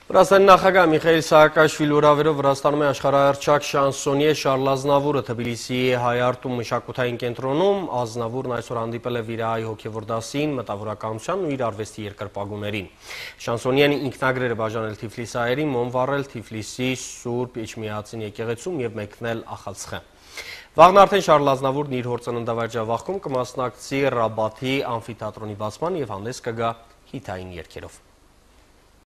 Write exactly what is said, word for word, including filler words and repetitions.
Վրաստանի նախագահ Միխայիլ Սահակաշվիլի հրավերով Վրաստանում է աշխարհահռչակ շանսոնիե Շարլ Ազնավուրը Թբիլիսիի Հայ-Արտում մշակութային կենտրոնում։ Ազնավուրն այսօր հանդիպել է Վիրահայի հոգևոր դասին, մտավորականությանն ու իր արվեստի երկրպագուներին։ Շանսոնիեն ինքնագրեր է բաժանել Թիֆլիսահայերին, մոմ վառել Թիֆլիսի Սուրբ Էջմիածին եկեղեցում եւ մեկնել Ախալցխեմ։ Վաղն արդեն Շարլ Ազնավուրն իր հոր ծննդավայրջավախքում կմասնակցի Ռաբաթի ամֆիթատրոնի բացման եւ հանդես կգա հիթային երգերով։